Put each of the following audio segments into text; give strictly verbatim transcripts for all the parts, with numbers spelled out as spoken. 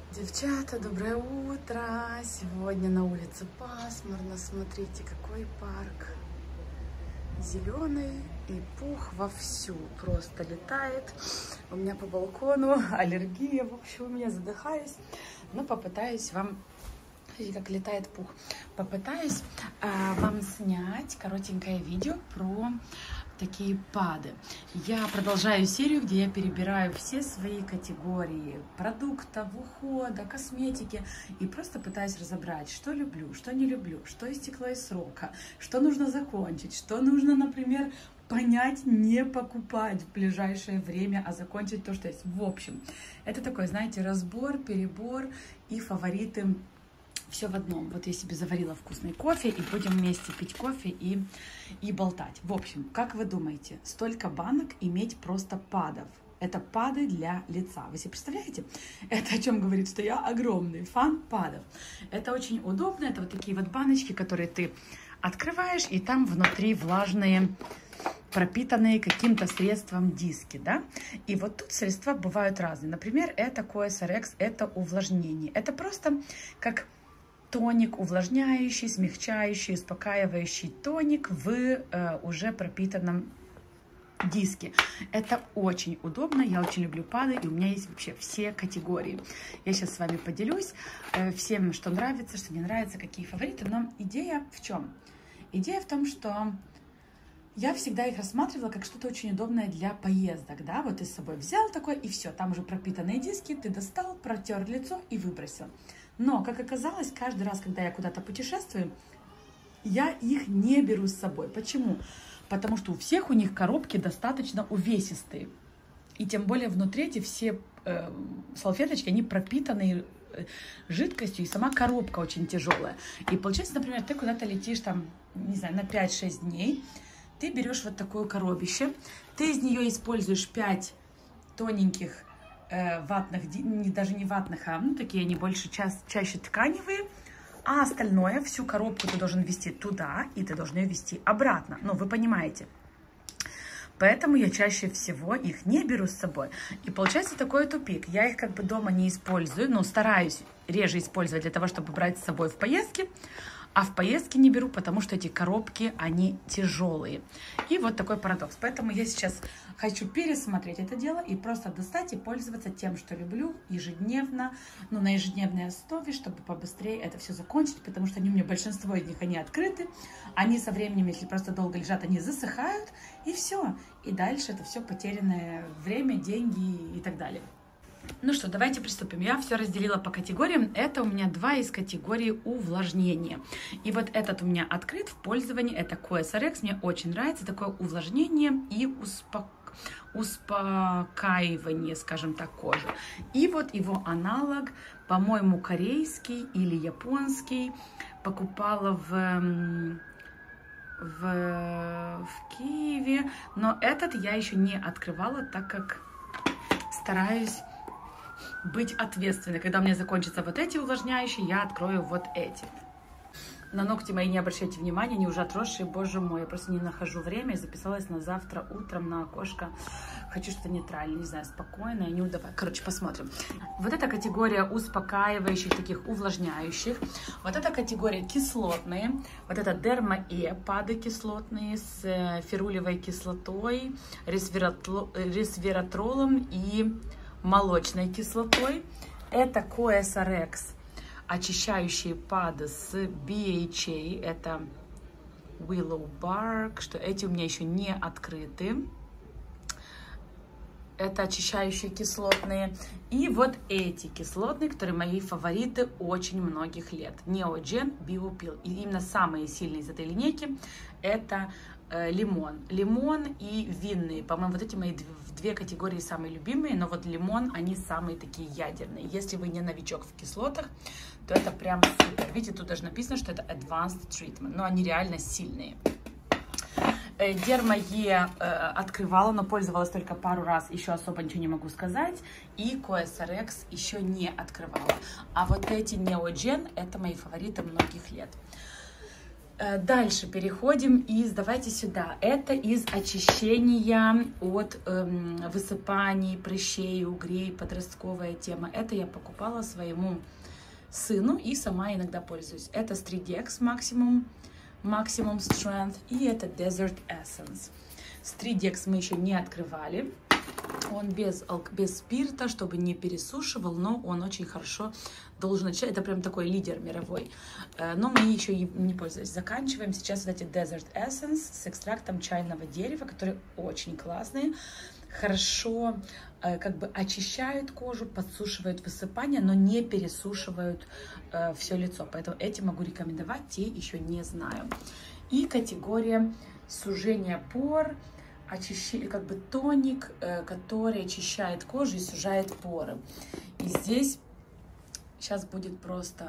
Девчата, доброе утро! Сегодня на улице пасмурно. Смотрите, какой парк. Зеленый и пух вовсю просто летает. У меня по балкону аллергия. В общем, у меня задыхаюсь. Но попытаюсь вам... Смотрите, как летает пух. Попытаюсь а, вам снять коротенькое видео про такие пады. Я продолжаю серию, где я перебираю все свои категории продуктов, ухода, косметики и просто пытаюсь разобрать, что люблю, что не люблю, что истекло из срока, что нужно закончить, что нужно, например, понять, не покупать в ближайшее время, а закончить то, что есть. В общем, это такой, знаете, разбор, перебор и фавориты. Все в одном. Вот я себе заварила вкусный кофе, и будем вместе пить кофе и, и болтать. В общем, как вы думаете, столько банок иметь просто падов? Это пады для лица. Вы себе представляете? Это о чем говорит, что я огромный фан падов. Это очень удобно. Это вот такие вот баночки, которые ты открываешь, и там внутри влажные, пропитанные каким-то средством диски, да? И вот тут средства бывают разные. Например, это Cosrx, это увлажнение. Это просто как... тоник, увлажняющий, смягчающий, успокаивающий тоник в э, уже пропитанном диске. Это очень удобно, я очень люблю пады, и у меня есть вообще все категории. Я сейчас с вами поделюсь э, всем, что нравится, что не нравится, какие фавориты, но идея в чем? Идея в том, что я всегда их рассматривала как что-то очень удобное для поездок, да, вот ты с собой взял такой, и все, там уже пропитанные диски, ты достал, протер лицо и выбросил. Но, как оказалось, каждый раз, когда я куда-то путешествую, я их не беру с собой. Почему? Потому что у всех у них коробки достаточно увесистые. И тем более внутри эти все э, салфеточки, они пропитаны жидкостью, и сама коробка очень тяжелая. И получается, например, ты куда-то летишь там, не знаю, на пять-шесть дней, ты берешь вот такое коробище, ты из нее используешь пять тоненьких ватных, не, даже не ватных, а ну, такие они больше ча чаще тканевые, а остальное, всю коробку ты должен везти туда, и ты должен ее везти обратно. Ну, вы понимаете. Поэтому я чаще всего их не беру с собой. И получается такой тупик. Я их как бы дома не использую, но стараюсь реже использовать для того, чтобы брать с собой в поездки. А в поездки не беру, потому что эти коробки, они тяжелые. И вот такой парадокс. Поэтому я сейчас хочу пересмотреть это дело и просто достать и пользоваться тем, что люблю ежедневно, ну, на ежедневной основе, чтобы побыстрее это все закончить, потому что они у меня, большинство из них, они открыты. Они со временем, если просто долго лежат, они засыхают, и все. И дальше это все потерянное время, деньги и так далее. Ну что, давайте приступим. Я все разделила по категориям. Это у меня два из категории увлажнения. И вот этот у меня открыт в пользовании. Это Cosrx. Мне очень нравится такое увлажнение и успок... успокаивание, скажем так, кожи. И вот его аналог, по-моему, корейский или японский. Покупала в... В... в Киеве. Но этот я еще не открывала, так как стараюсь быть ответственной. Когда у меня закончатся вот эти увлажняющие, я открою вот эти. На ногти мои не обращайте внимания, они уже отросшие, боже мой. Я просто не нахожу время. Я записалась на завтра утром на окошко. Хочу что-то нейтральное, не знаю, спокойное, не удавай. Короче, посмотрим. Вот эта категория успокаивающих, таких увлажняющих. Вот эта категория кислотные. Вот это Derma-E пады кислотные с ферулевой кислотой, ресвератролом и молочной кислотой. Это Cosrx очищающие пады с би эйч эй. Это Willow Bark, что эти у меня еще не открыты. Это очищающие кислотные. И вот эти кислотные, которые мои фавориты очень многих лет. Neogen Biopil. И именно самые сильные из этой линейки это э, лимон. Лимон и винные. По-моему, вот эти мои две категории самые любимые. Но вот лимон, они самые такие ядерные. Если вы не новичок в кислотах, то это прям супер. Видите, тут даже написано, что это Advanced Treatment. Но они реально сильные. Derma-E э, открывала, но пользовалась только пару раз, еще особо ничего не могу сказать. И Cosrx еще не открывала. А вот эти Neogen, это мои фавориты многих лет. Дальше переходим из, давайте сюда, это из очищения от эм, высыпаний, прыщей, угрей, подростковая тема. Это я покупала своему сыну и сама иногда пользуюсь. Это Stridex Maximum, Maximum Strength и это Desert Essence. Stridex мы еще не открывали. Он без, без спирта, чтобы не пересушивал, но он очень хорошо должен начать. Это прям такой лидер мировой. Но мы еще не пользовались. Заканчиваем сейчас вот эти Desert Essence с экстрактом чайного дерева, которые очень классные. Хорошо как бы очищают кожу, подсушивают высыпания, но не пересушивают э, все лицо. Поэтому эти могу рекомендовать, те еще не знаю. И категория сужения пор, очищение, как бы тоник, э, который очищает кожу и сужает поры. И здесь сейчас будет просто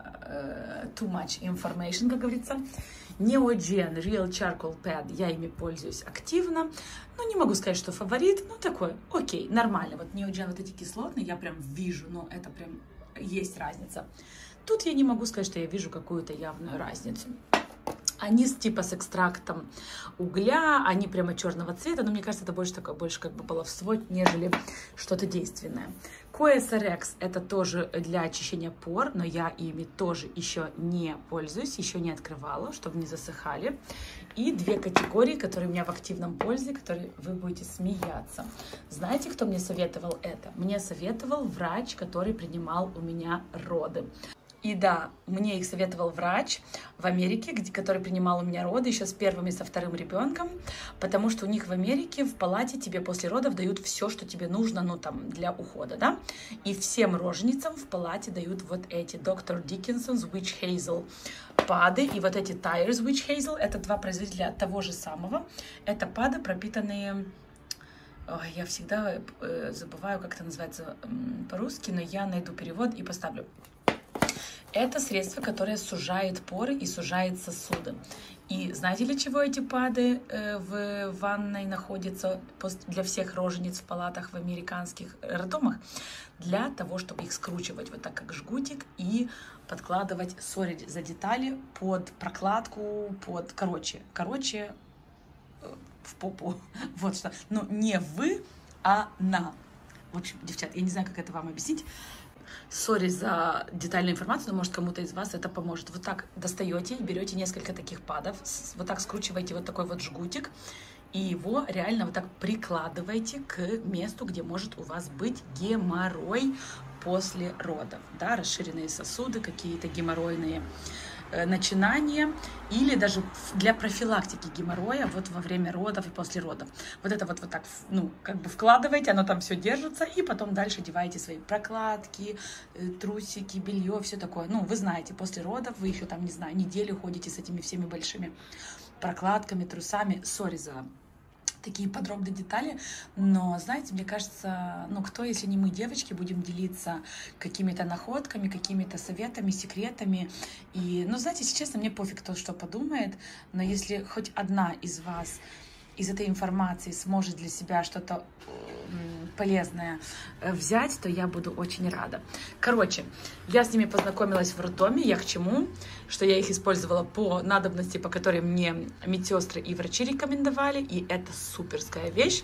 э, too much information, как говорится. Neogen Real Charcoal Pad, я ими пользуюсь активно. Ну, не могу сказать, что фаворит, ну, такой, окей, нормально. Вот Neogen, вот эти кислотные, я прям вижу, но это прям есть разница. Тут я не могу сказать, что я вижу какую-то явную разницу. Они с, типа с экстрактом угля, они прямо черного цвета, но мне кажется, это больше такое, больше как бы баловство, нежели что-то действенное. Coesrx это тоже для очищения пор, но я ими тоже еще не пользуюсь, еще не открывала, чтобы не засыхали. И две категории, которые у меня в активном пользе, которые вы будете смеяться. Знаете, кто мне советовал это? Мне советовал врач, который принимал у меня роды. И да, мне их советовал врач в Америке, где, который принимал у меня роды еще с первым и со вторым ребенком, потому что у них в Америке в палате тебе после родов дают все, что тебе нужно, ну там, для ухода, да, и всем роженицам в палате дают вот эти доктор Dickinson's Witch Hazel пады, и вот эти Tyers Witch Hazel, это два производителя того же самого, это пады, пропитанные... Ой, я всегда э, забываю, как это называется э, по-русски, но я найду перевод и поставлю. Это средство, которое сужает поры и сужает сосуды. И знаете, для чего эти пады э, в ванной находятся для всех рожениц в палатах в американских роддомах? Для того, чтобы их скручивать вот так, как жгутик, и подкладывать, сори за детали, под прокладку, под, короче, короче, э, в попу. Вот что. Ну, не вы, а на. В общем, девчат, я не знаю, как это вам объяснить. Сори за детальную информацию, но может кому-то из вас это поможет. Вот так достаете, берете несколько таких падов, вот так скручиваете вот такой вот жгутик, и его реально вот так прикладываете к месту, где может у вас быть геморрой после родов, да, расширенные сосуды, какие-то геморройные начинания, или даже для профилактики геморроя вот во время родов и после родов. Вот это вот, вот так, ну, как бы вкладываете, оно там все держится, и потом дальше одеваете свои прокладки, трусики, белье, все такое. Ну, вы знаете, после родов вы еще там, не знаю, неделю ходите с этими всеми большими прокладками, трусами. Сори за такие подробные детали, но, знаете, мне кажется, ну, кто, если не мы, девочки, будем делиться какими-то находками, какими-то советами, секретами, и, ну, знаете, если честно, мне пофиг, кто что подумает, но если хоть одна из вас из этой информации сможет для себя что-то полезное взять, то я буду очень рада. Короче, я с ними познакомилась в роддоме. Я к чему? Что я их использовала по надобности, по которой мне медсестры и врачи рекомендовали, и это суперская вещь.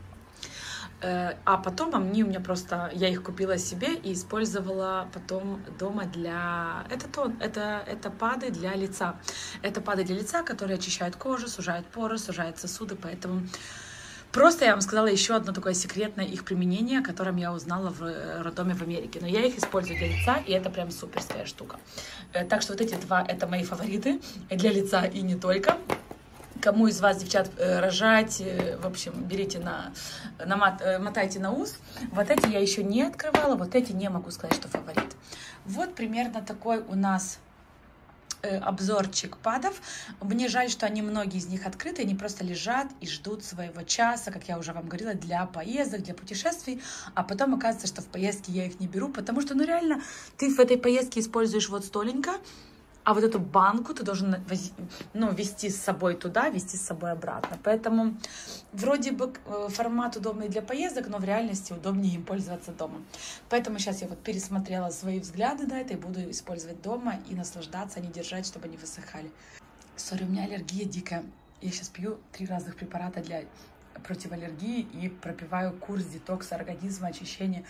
А потом они у меня просто, я их купила себе и использовала потом дома для, это тон, это, это пады для лица. Это пады для лица, которые очищают кожу, сужают поры, сужают сосуды, поэтому просто я вам сказала еще одно такое секретное их применение, о котором я узнала в роддоме в Америке. Но я их использую для лица, и это прям суперская штука. Так что вот эти два, это мои фавориты для лица и не только. Кому из вас, девчат, рожать, в общем, берите на, на мат, мотайте на ус. Вот эти я еще не открывала, вот эти не могу сказать, что фаворит. Вот примерно такой у нас обзорчик падов. Мне жаль, что они, многие из них открыты, они просто лежат и ждут своего часа, как я уже вам говорила, для поездок, для путешествий, а потом оказывается, что в поездке я их не беру, потому что, ну реально, ты в этой поездке используешь вот столько, а вот эту банку ты должен, ну, везти с собой туда, везти с собой обратно. Поэтому вроде бы формат удобный для поездок, но в реальности удобнее им пользоваться дома. Поэтому сейчас я вот пересмотрела свои взгляды на это и буду использовать дома и наслаждаться, а не держать, чтобы они высыхали. Сори, у меня аллергия дикая. Я сейчас пью три разных препарата для против аллергии и пропиваю курс детокса организма, очищения.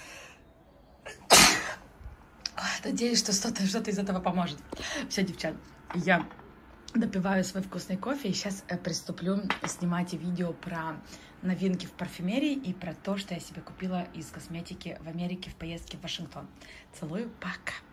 Надеюсь, что что-то что-то из этого поможет. Все, девчат, я допиваю свой вкусный кофе и сейчас приступлю снимать видео про новинки в парфюмерии и про то, что я себе купила из косметики в Америке в поездке в Вашингтон. Целую, пока!